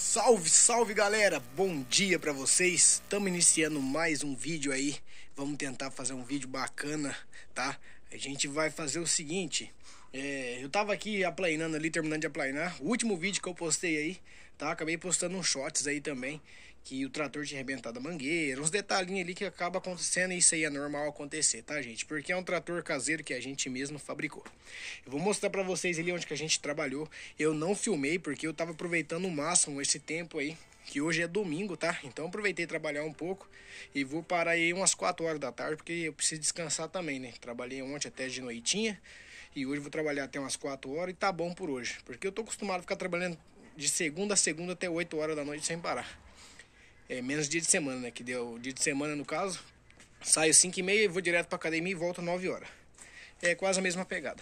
Salve, salve galera, bom dia pra vocês. Estamos iniciando mais um vídeo aí. Vamos tentar fazer um vídeo bacana, tá? A gente vai fazer o seguinte. Eu tava aqui aplainando ali, terminando de aplainar. O último vídeo que eu postei aí, tá? Acabei postando uns shots aí também, que o trator tinha arrebentado a mangueira, uns detalhinhos ali que acaba acontecendo, e isso aí é normal acontecer, tá, gente? Porque é um trator caseiro que a gente mesmo fabricou. Eu vou mostrar pra vocês ali onde que a gente trabalhou. Eu não filmei porque eu tava aproveitando o máximo esse tempo aí, que hoje é domingo, tá? Então aproveitei trabalhar um pouco e vou parar aí umas 4 horas da tarde, porque eu preciso descansar também, né? Trabalhei ontem até de noitinha e hoje vou trabalhar até umas 4 horas e tá bom por hoje. Porque eu tô acostumado a ficar trabalhando de segunda a segunda até 8 horas da noite sem parar. Menos dia de semana, né? Que deu dia de semana no caso. Saio 5h30, vou direto pra academia e volto 9 horas. É quase a mesma pegada.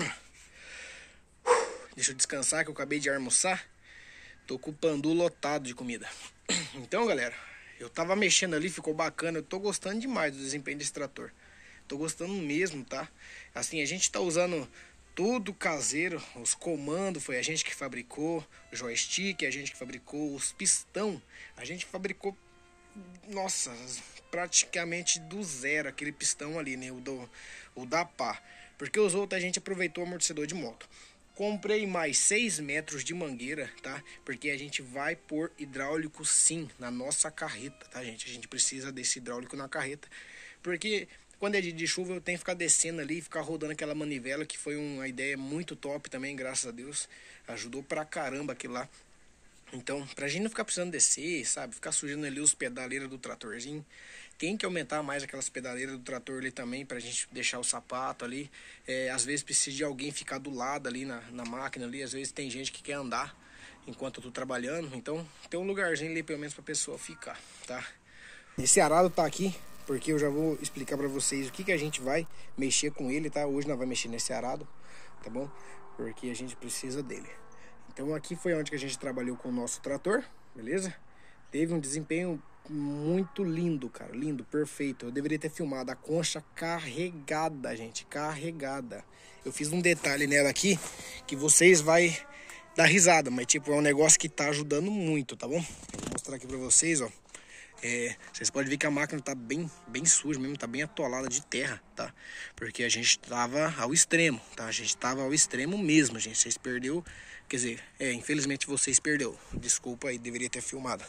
Deixa eu descansar que eu acabei de almoçar. Tô com o pandu lotado de comida. Então, galera, eu tava mexendo ali, ficou bacana. Eu tô gostando demais do desempenho desse trator. Tô gostando mesmo, tá? Assim, a gente tá usando tudo caseiro. Os comandos foi a gente que fabricou. O joystick a gente que fabricou. Os pistão a gente fabricou. Nossa, praticamente do zero aquele pistão ali, né? O da pá. Porque os outros a gente aproveitou o amortecedor de moto. Comprei mais 6 metros de mangueira, tá? Porque a gente vai pôr hidráulico sim na nossa carreta, tá, gente? A gente precisa desse hidráulico na carreta. Porque quando é dia de chuva eu tenho que ficar descendo ali e ficar rodando aquela manivela, que foi uma ideia muito top também, graças a Deus. Ajudou pra caramba aquilo lá. Então, pra gente não ficar precisando descer, sabe? Ficar sujando ali os pedaleiros do tratorzinho. Tem que aumentar mais aquelas pedaleiras do trator ali também, pra gente deixar o sapato ali. Às vezes precisa de alguém ficar do lado ali na máquina ali. Às vezes tem gente que quer andar enquanto eu tô trabalhando. Então, tem um lugarzinho ali pelo menos pra pessoa ficar, tá? Esse arado tá aqui porque eu já vou explicar pra vocês o que a gente vai mexer com ele, tá? Hoje nós vamos mexer nesse arado, tá bom? Porque a gente precisa dele. Então aqui foi onde que a gente trabalhou com o nosso trator, beleza? Teve um desempenho muito lindo, cara, lindo, perfeito. Eu deveria ter filmado a concha carregada, gente, carregada. Eu fiz um detalhe nela aqui que vocês vai dar risada, mas tipo, é um negócio que tá ajudando muito, tá bom? Vou mostrar aqui pra vocês, ó. Vocês podem ver que a máquina tá bem suja mesmo, tá bem atolada de terra, tá? Porque a gente tava ao extremo, tá? A gente tava ao extremo mesmo, gente. Vocês perdeu, quer dizer, infelizmente vocês perdeu. Desculpa aí, deveria ter filmado.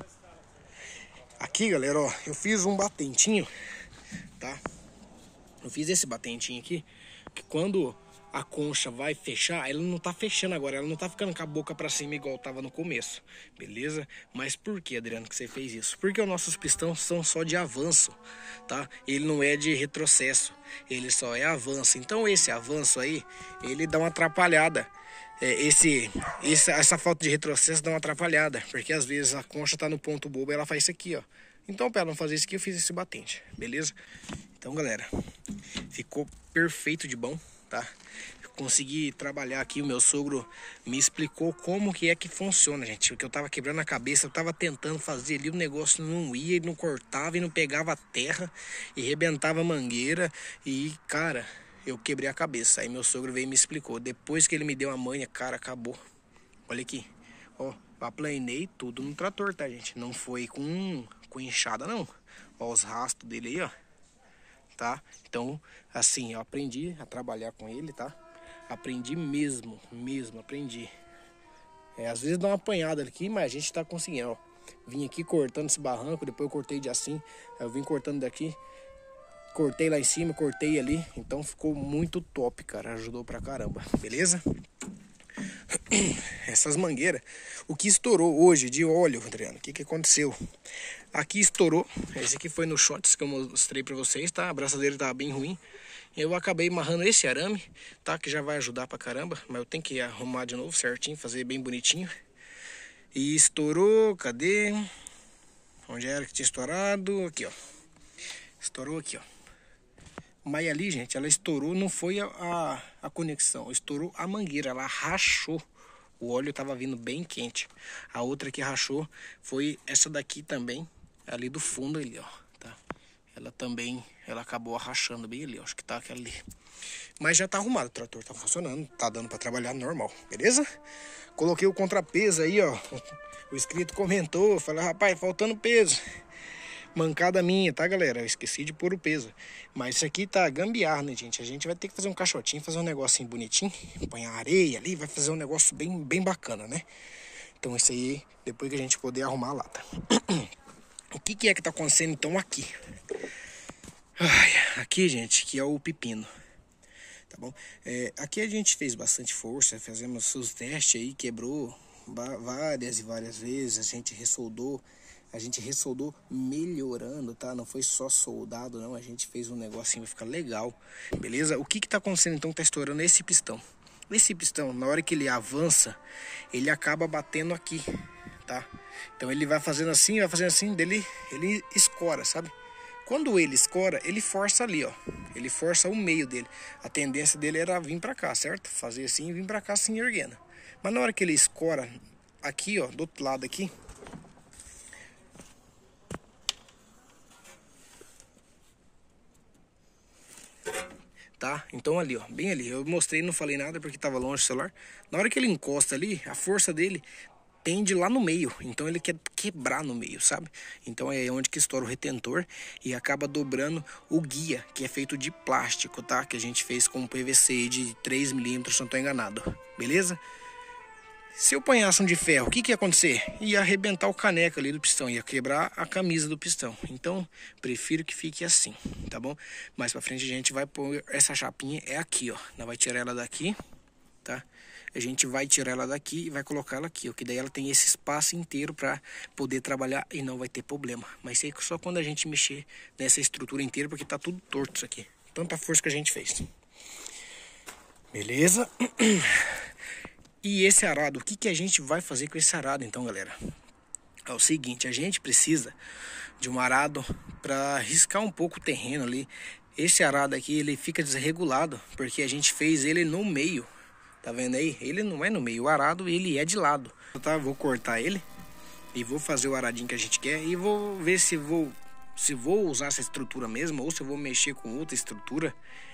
Aqui, galera, ó, eu fiz um batentinho, tá? Eu fiz esse batentinho aqui, que quando a concha vai fechar, ela não tá fechando agora, ela não tá ficando com a boca pra cima igual tava no começo, beleza? Mas por que, Adriano, que você fez isso? Porque os nossos pistões são só de avanço, tá? Ele não é de retrocesso, ele só é avanço. Então esse avanço aí, ele dá uma atrapalhada. Essa falta de retrocesso dá uma atrapalhada, porque às vezes a concha tá no ponto bobo e ela faz isso aqui, ó. Então, para não fazer isso aqui, eu fiz esse batente, beleza? Então, galera, ficou perfeito de bom, tá? Eu consegui trabalhar aqui, o meu sogro me explicou como que é que funciona, gente. Porque eu tava quebrando a cabeça, eu tava tentando fazer ali, o negócio não ia, não cortava e não pegava a terra e rebentava a mangueira e, cara, eu quebrei a cabeça. Aí meu sogro veio e me explicou. Depois que ele me deu a manha, cara, acabou. Olha aqui, ó, aplanei tudo no trator, tá, gente? Não foi com enxada, não. Ó os rastros dele aí, ó. Tá? Então, assim, eu aprendi a trabalhar com ele, tá? Aprendi mesmo, aprendi. Às vezes dá uma apanhada aqui, mas a gente tá conseguindo, ó. Vim aqui cortando esse barranco, depois eu cortei de assim. Aí eu vim cortando daqui, cortei lá em cima, cortei ali. Então ficou muito top, cara. Ajudou pra caramba, beleza? Essas mangueiras, o que estourou hoje de óleo, Adriano, o que aconteceu? Aqui estourou, esse aqui foi no shots que eu mostrei pra vocês, tá? A braçadeira tava bem ruim. Eu acabei amarrando esse arame, tá? Que já vai ajudar pra caramba, mas eu tenho que arrumar de novo certinho, fazer bem bonitinho. E estourou, cadê? Onde era que tinha estourado? Aqui, ó. Estourou aqui, ó. Mas ali, gente, ela estourou, não foi a conexão, estourou a mangueira, ela rachou. O óleo tava vindo bem quente. A outra que rachou foi essa daqui também, ali do fundo ali, ó, tá? ela também, ela acabou rachando bem ali, ó, acho que tá aquela ali. Mas já tá arrumado, o trator tá funcionando, tá dando pra trabalhar normal, beleza? Coloquei o contrapeso aí, ó. O inscrito comentou, falou, rapaz, faltando peso. Mancada minha, tá, galera? Eu esqueci de pôr o peso. Mas isso aqui tá gambiarra, né, gente? A gente vai ter que fazer um caixotinho, fazer um negocinho bonitinho. Põe a areia ali, vai fazer um negócio bem bacana, né? Então isso aí, depois que a gente poder arrumar a lata. O que é que tá acontecendo então aqui? Ai, aqui, gente, que é o pepino. Tá bom? Aqui a gente fez bastante força, fizemos os testes aí, quebrou várias e várias vezes, a gente ressoldou melhorando, tá? Não foi só soldado, não, a gente fez um negocinho, vai ficar legal, beleza? O que tá acontecendo então, tá estourando esse pistão. Esse pistão, na hora que ele avança, ele acaba batendo aqui, tá? Então ele vai fazendo assim, dele, ele escora, sabe? Quando ele escora, ele força ali, ó. Ele força o meio dele. A tendência dele era vir pra cá, certo? Fazer assim e vir pra cá assim, erguendo. Mas na hora que ele escora aqui, ó, do outro lado aqui, tá? Então ali, ó, bem ali. Eu mostrei, não falei nada porque tava longe do celular. Na hora que ele encosta ali, a força dele tende lá no meio, então ele quer quebrar no meio, sabe? Então é onde que estoura o retentor e acaba dobrando o guia, que é feito de plástico, tá? Que a gente fez com PVC de 3 milímetros, se não tô enganado, beleza? Se eu ponhasse um de ferro, o que ia acontecer? Ia arrebentar o caneco ali do pistão, ia quebrar a camisa do pistão. Então, prefiro que fique assim, tá bom? Mais pra frente a gente vai pôr essa chapinha, é aqui, ó. Nós vai tirar ela daqui, tá? A gente vai tirar ela daqui e vai colocar ela aqui, ó, que daí ela tem esse espaço inteiro para poder trabalhar e não vai ter problema. Mas isso aí só quando a gente mexer nessa estrutura inteira, porque tá tudo torto isso aqui. Tanta força que a gente fez. Beleza? E esse arado, o que a gente vai fazer com esse arado então, galera? É o seguinte, a gente precisa de um arado para riscar um pouco o terreno ali. Esse arado aqui, ele fica desregulado, porque a gente fez ele no meio. Tá vendo aí? Ele não é no meio, o arado ele é de lado. Tá? Vou cortar ele e vou fazer o aradinho que a gente quer e vou ver se vou usar essa estrutura mesmo ou se eu vou mexer com outra estrutura.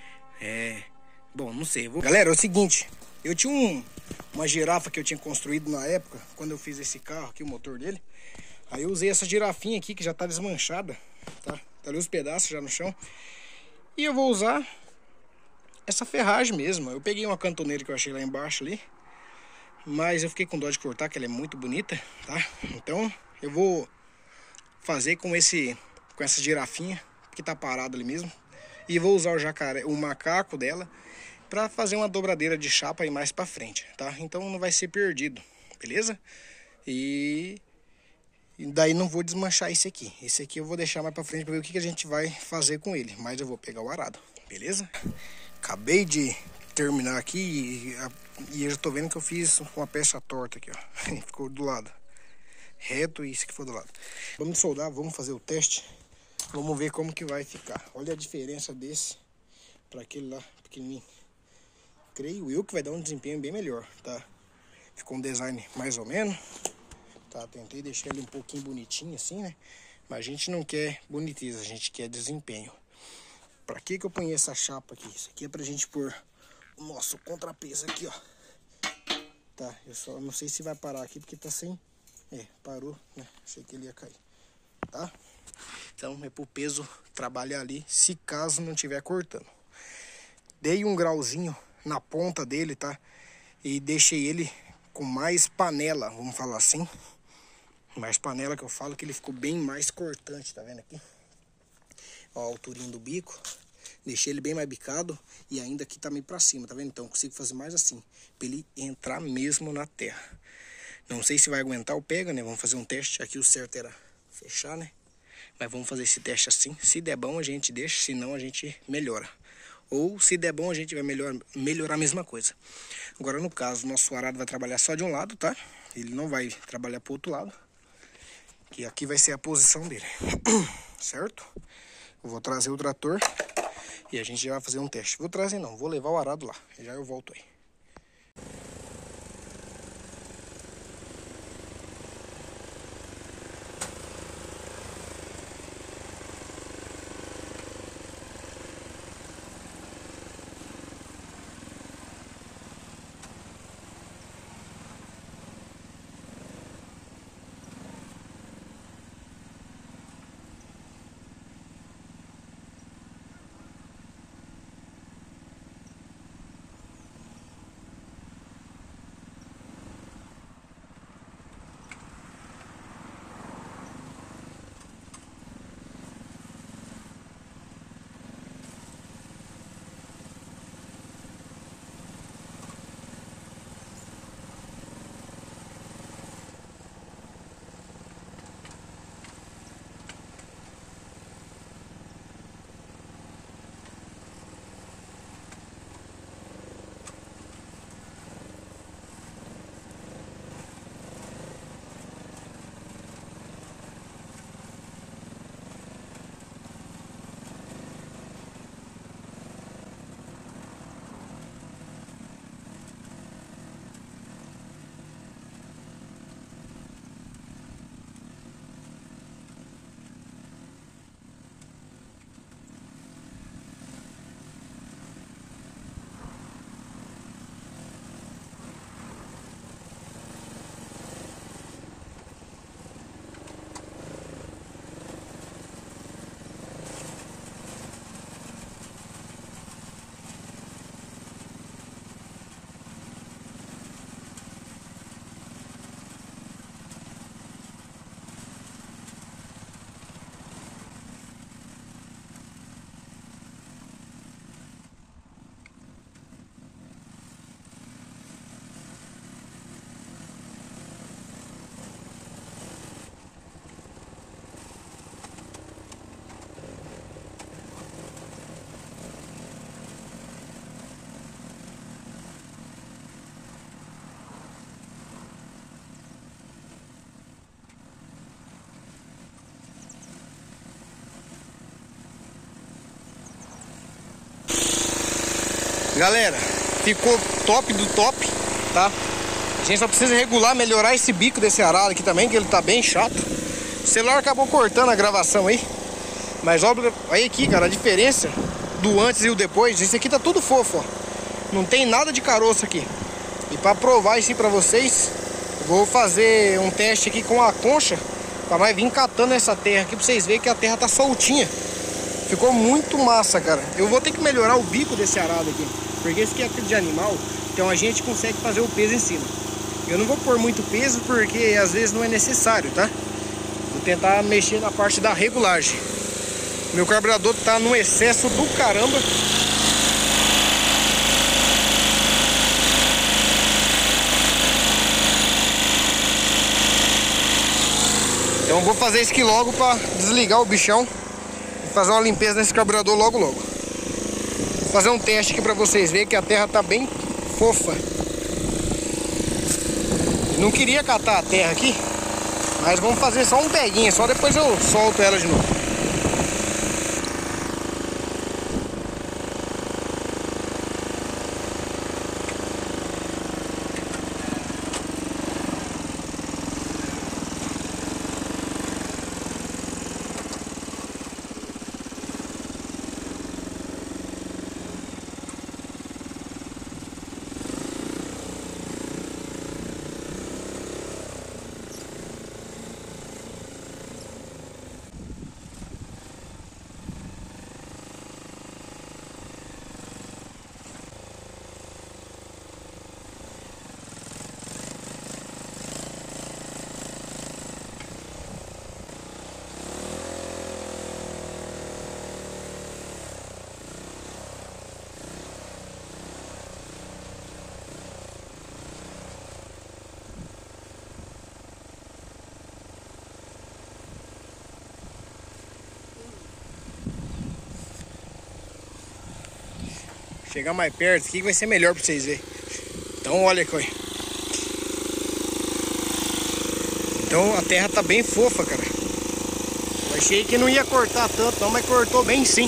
Bom, não sei. Galera, é o seguinte, eu tinha uma girafa que eu tinha construído na época, quando eu fiz esse carro aqui, o motor dele. Aí eu usei essa girafinha aqui que já tá desmanchada, tá? Tá ali os pedaços já no chão. E eu vou usar essa ferragem mesmo. Eu peguei uma cantoneira que eu achei lá embaixo ali, mas eu fiquei com dó de cortar, que ela é muito bonita, tá? Então eu vou fazer com essa girafinha que tá parado ali mesmo, e vou usar o macaco dela para fazer uma dobradeira de chapa aí mais para frente, tá? Então não vai ser perdido, beleza? E daí não vou desmanchar esse aqui. Esse aqui eu vou deixar mais para frente para ver o que a gente vai fazer com ele, mas eu vou pegar o arado, beleza? Acabei de terminar aqui e eu já tô vendo que eu fiz uma peça torta aqui, ó. Ficou do lado reto e isso aqui foi do lado. Vamos soldar, vamos fazer o teste. Vamos ver como que vai ficar. Olha a diferença desse para aquele lá pequenininho. Creio eu que vai dar um desempenho bem melhor, tá? Ficou um design mais ou menos. Tá, tentei deixar ele um pouquinho bonitinho assim, né? Mas a gente não quer boniteza, a gente quer desempenho. Pra que eu ponho essa chapa aqui? Isso aqui é pra gente pôr o nosso contrapeso aqui, ó. Tá, eu só não sei se vai parar aqui porque tá sem... parou, né? Achei que ele ia cair, tá? Então é pro peso trabalhar ali, se caso não tiver cortando. Dei um grauzinho na ponta dele, tá? E deixei ele com mais panela, vamos falar assim. Mais panela que eu falo que ele ficou bem mais cortante, tá vendo aqui? Ó, a alturinha do bico. Deixei ele bem mais bicado e ainda aqui tá meio pra cima, tá vendo? Então eu consigo fazer mais assim, pra ele entrar mesmo na terra. Não sei se vai aguentar ou pega, né? Vamos fazer um teste. Aqui o certo era fechar, né? Mas vamos fazer esse teste assim. Se der bom a gente deixa, se não a gente melhora. Ou se der bom a gente vai melhorar a mesma coisa. Agora no caso, o nosso arado vai trabalhar só de um lado, tá? Ele não vai trabalhar pro outro lado. Que aqui vai ser a posição dele. Certo? Eu vou trazer o trator e a gente já vai fazer um teste. Vou trazer não, vou levar o arado lá. Já eu volto aí. Galera, ficou top do top, tá? A gente só precisa regular, melhorar esse bico desse arado aqui também, que ele tá bem chato. O celular acabou cortando a gravação aí. Mas olha aqui, cara, a diferença do antes e o depois. Esse aqui tá tudo fofo, ó. Não tem nada de caroço aqui. E pra provar isso pra vocês, vou fazer um teste aqui com a concha, pra mais vir catando essa terra aqui, pra vocês verem que a terra tá soltinha. Ficou muito massa, cara. Eu vou ter que melhorar o bico desse arado aqui, porque esse aqui é aquele de animal, então a gente consegue fazer o peso em cima. Eu não vou pôr muito peso, porque às vezes não é necessário, tá? Vou tentar mexer na parte da regulagem. Meu carburador tá no excesso do caramba. Então eu vou fazer isso aqui logo pra desligar o bichão e fazer uma limpeza nesse carburador logo. Vou fazer um teste aqui pra vocês verem que a terra tá bem fofa. Não queria catar a terra aqui, mas vamos fazer só um peguinho, só depois eu solto ela de novo. Chegar mais perto aqui que vai ser melhor pra vocês verem. Então olha aqui. Então a terra tá bem fofa, cara. Eu achei que não ia cortar tanto não, mas cortou bem sim.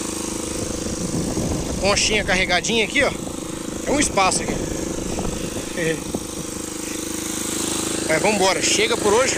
A conchinha carregadinha aqui, ó. É um espaço aqui. Mas vambora, chega por hoje.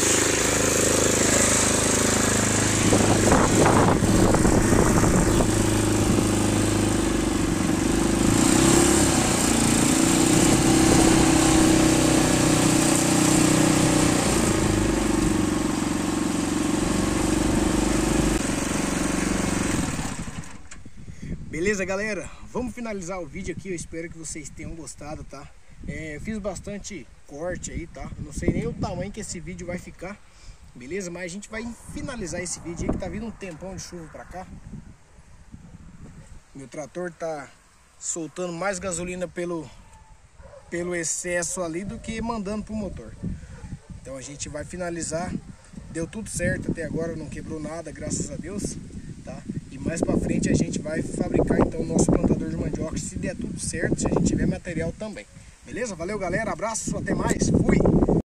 Beleza, galera? Vamos finalizar o vídeo aqui. Eu espero que vocês tenham gostado, tá? Eu fiz bastante corte aí, tá? Eu não sei nem o tamanho que esse vídeo vai ficar, beleza? Mas a gente vai finalizar esse vídeo aí, que tá vindo um tempão de chuva pra cá. Meu trator tá soltando mais gasolina pelo excesso ali do que mandando pro motor. Então a gente vai finalizar. Deu tudo certo até agora, não quebrou nada, graças a Deus, tá? E mais pra frente a gente vai fabricar então o nosso plantador de mandioca, se der tudo certo, se a gente tiver material também. Beleza? Valeu, galera, abraço, até mais, fui!